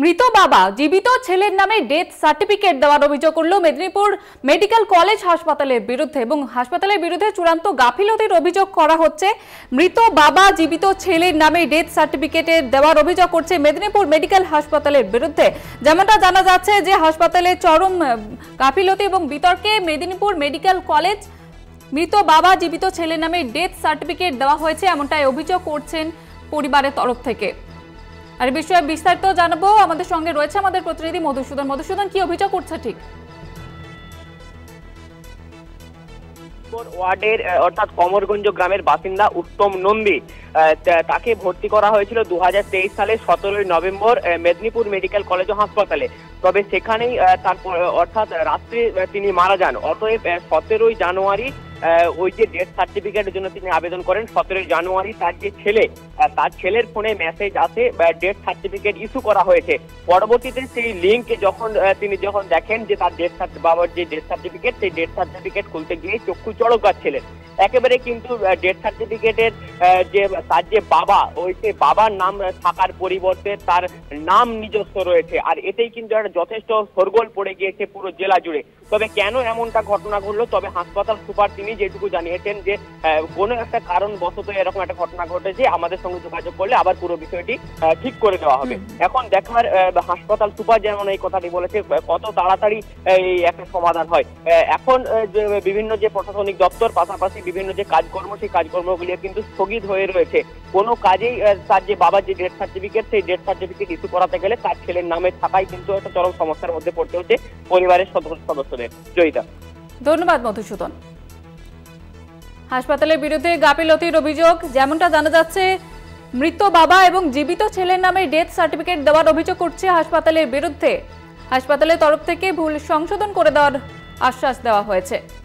মৃত বাবা জীবিত ছেলের নামে ডেথ সার্টিফিকেট দেওয়ার অভিযোগ করল মেদিনীপুর মেডিকেল কলেজ হাসপাতালের বিরুদ্ধে এবং হাসপাতালের বিরুদ্ধে চূড়ান্ত গাফিলতির অভিযোগ করা হচ্ছে। মৃত বাবা জীবিত ছেলের নামে ডেথ সার্টিফিকেট দেওয়ার অভিযোগ করছে মেদিনীপুর মেডিকেল হাসপাতালের বিরুদ্ধে। যেমনটা জানা যাচ্ছে যে হাসপাতালে চরম গাফিলতি এবং বিতর্কে মেদিনীপুর মেডিকেল কলেজ মৃত বাবা জীবিত ছেলের নামে ডেথ সার্টিফিকেট দেওয়া হয়েছে এমনটাই অভিযোগ করছেন পরিবারের তরফ থেকে। আর এই বিষয়ে বিস্তারিত জানাবো, আমাদের সঙ্গে রয়েছে আমাদের প্রতিনিধি মধুসূদন। কি অভিযোগ করছে ঠিক? ওয়ার্ডের অর্থাৎ কমরগঞ্জ গ্রামের বাসিন্দা উত্তম নন্দী, তাকে ভর্তি করা হয়েছিল 2023 সালে 17 নভেম্বর মেদিনীপুর মেডিকেল কলেজ ও হাসপাতালে। তবে সেখানেই তার অর্থাৎ রাত্রে তিনি মারা যান। অতএব 17 জানুয়ারি ওই যে ডেথ সার্টিফিকেটের জন্য তিনি আবেদন করেন। 17 জানুয়ারি তার যে ছেলে, তার ছেলের ফোনে মেসেজ আসে ডেথ সার্টিফিকেট ইস্যু করা হয়েছে। পরবর্তীতে সেই লিঙ্ক তিনি যখন দেখেন যে তার বাবার যে ডেথ সার্টিফিকেট, সেই ডেথ সার্টিফিকেট খুলতে গিয়ে চক্ষু চড়ক গাচ্ছিলেন একেবারে। কিন্তু ডেথ সার্টিফিকেটের তার যে বাবা, ওই যে বাবার নাম থাকার পরিবর্তে তার নাম নিজস্ব রয়েছে। আর এতেই কিন্তু একটা যথেষ্ট শোরগোল পড়ে গিয়েছে পুরো জেলা জুড়ে। তবে কেন এমনটা ঘটনা ঘটলো, তবে হাসপাতাল সুপার তিনি যেটুকু জানিয়েছেন যে কোনো একটা কারণবশত এরকম একটা ঘটনা ঘটেছে, আমাদের সঙ্গে যোগাযোগ করলে আবার পুরো বিষয়টি ঠিক করে দেওয়া হবে। এখন দেখার হাসপাতাল সুপার যেমন এই কথাটি বলেছে, কত তাড়াতাড়ি এই একটা সমাধান হয়। এখন বিভিন্ন যে প্রশাসনিক দপ্তর, পাশাপাশি বিভিন্ন যে কাজকর্ম, সেই কাজকর্মগুলি কিন্তু স্থগিত হয়ে রয়েছে। কোনো কাজেই তার যে বাবার যে ডেথ সার্টিফিকেট, সেই ডেথ সার্টিফিকেট ইস্যু করাতে গেলে তার ছেলের নামে থাকাই কিন্তু একটা চরম সমস্যার মধ্যে পড়তে হচ্ছে পরিবারের সদস্যদের। জয়িতা, ধন্যবাদ মধুসূদন। হাসপাতালের বিরুদ্ধে গাফিলতির অভিযোগ, যেমনটা জানা যাচ্ছে মৃত বাবা এবং জীবিত ছেলের নামে ডেথ সার্টিফিকেট দেওয়ার অভিযোগ করছে হাসপাতালের বিরুদ্ধে। হাসপাতালের তরফ থেকে ভুল সংশোধন করে দেওয়ার আশ্বাস দেওয়া হয়েছে।